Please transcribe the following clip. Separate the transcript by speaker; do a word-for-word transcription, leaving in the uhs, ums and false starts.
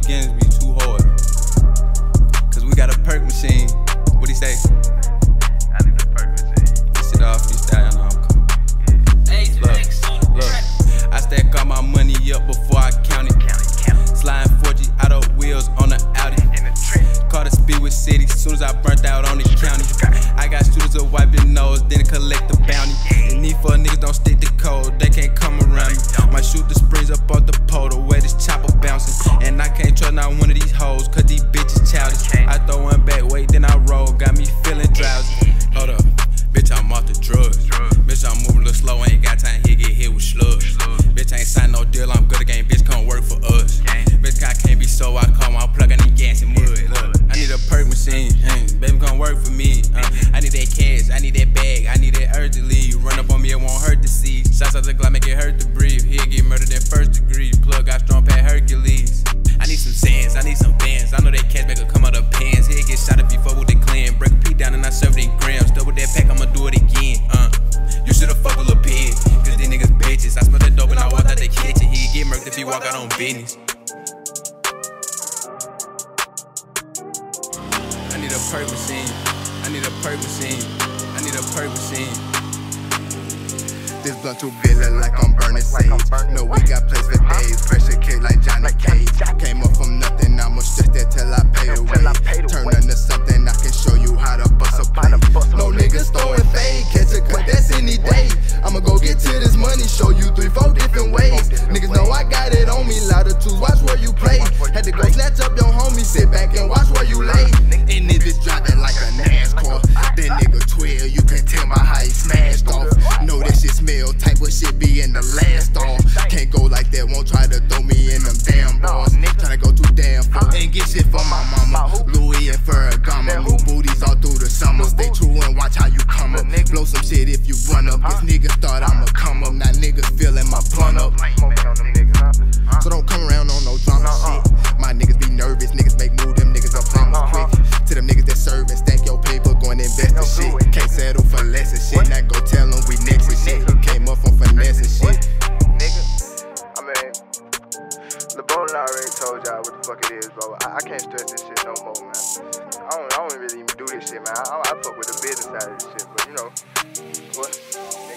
Speaker 1: skins be too hard. Cause we got a perk machine. What he say?
Speaker 2: I need a perk machine.
Speaker 1: This shit off freestyle, you know I'm cool. Look, look. I stack all my money up before I count it. Sliding four G out of wheels on the Audi. Caught a speed with city, soon as I burnt out on the county. I got shooters to wipe your nose, then collect the bounty. And these four niggas don't stick to code, they can't come around me. Might shoot the springs up off the pole, the way this chopper bouncing. And I can't trust not one of these hoes, cause these bitches childish. I throw one back, wait, then I roll, got me feeling drowsy. Hold up, bitch, I'm off the drugs. Bitch, I'm moving a little slow, ain't got time here, get hit with slugs. Bitch, I ain't signed no deal, I'm good again, bitch, come work for us. Bitch, I can't be so, I call my plug, I need gas and mud. Look, I need a perk machine, uh, baby, come work for me. Uh, I need that cash, I need that bag, I need that urgently. Run up on me, it won't hurt to see. Shots out the Glock, make it hurt to breathe. He'll get murdered in first degree. Plug got strong pad Hercules. I need some sands, I need some bands. I know that cash make come out of pans. He'll get shot up before with the clan. Break a P down and I serve it in grams. Double that pack, I'ma do it again. Uh, you should've fucked with Lil Pig, cause these niggas bitches. I smell that dope and I walked out the kitchen. He'd get murked if he walk out on business. I need a perk machine. I need a perk machine. I need a perk machine.
Speaker 3: This blunt too big, look like I'm burning sage. No, we got place for days. Pressure kick like Johnny Cage. Came up from nothing, I'ma stretch that till I pay the way. Turn into something, I can show you how to bust a play. No niggas throwing fade, catch a cut, that's any day. I'ma go get to this money, show you three, four different ways. Niggas know I got it on me, louder twos, watch where you play. Had to go snatch up your homie, sit back and watch where you lay. And niggas driving like a NASCAR. That nigga twelve, you can tell my how he smashed off. Know that shit smell type of shit be in the last off. Can't go like that, won't try to throw me in them damn bars. Tryna go too damn far and get shit for my mama. Louis and Ferragamo, new booties all through the summer. Stay true and watch how you come up. Blow some shit if you run up. Cause niggas thought I'ma come up, now niggas feeling my blunt up. So don't come around on no drama shit. My niggas be nervous, niggas make move, them niggas are plumbers quick. To them niggas that serve and stack your paper, go and invest the shit. Can't settle for less and shit, now go tell them we next and shit. Came up from finesse and shit.
Speaker 2: Nigga, I mean, LeBron already told y'all what the fuck it is, bro. I, I can't stress this shit no more, man. I don't, I don't really even do this shit, man. I, I fuck with the business side of this shit, but you know, what?